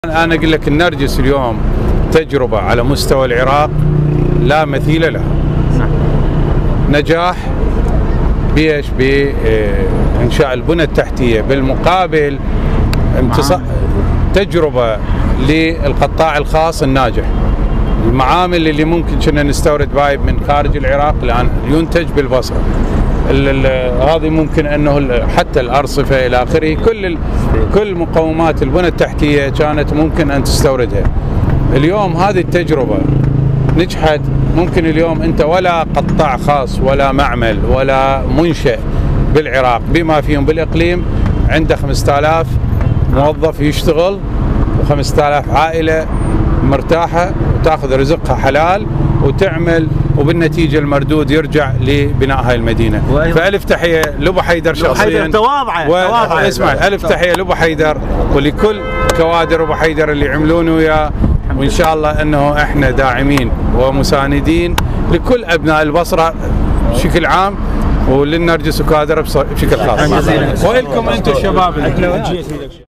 أنا أقول لك النرجس اليوم تجربة على مستوى العراق لا مثيل لها. نجاح بإيش؟ بإنشاء البنى التحتية، بالمقابل تجربة للقطاع الخاص الناجح. المعامل اللي ممكن كنا نستورد بايب من خارج العراق الآن ينتج بالبصرة. هذه ممكن انه حتى الارصفه الى اخره، كل مقومات البنى التحتيه كانت ممكن ان تستوردها. اليوم هذه التجربه نجحت. ممكن اليوم انت ولا قطاع خاص ولا معمل ولا منشأ بالعراق بما فيهم بالاقليم عنده 5000 موظف يشتغل و5000 عائله مرتاحه وتاخذ رزقها حلال وتعمل، وبالنتيجه المردود يرجع لبناء هاي المدينه. فالف تحيه لابو حيدر شخصيا، تواضع اسمع، الف تحيه لابو حيدر ولكل كوادر ابو حيدر اللي يعملون وياه، وان شاء الله انه احنا داعمين ومساندين لكل ابناء البصره بشكل عام وللنرجس وكادر بشكل خاص. والكم انتم الشباب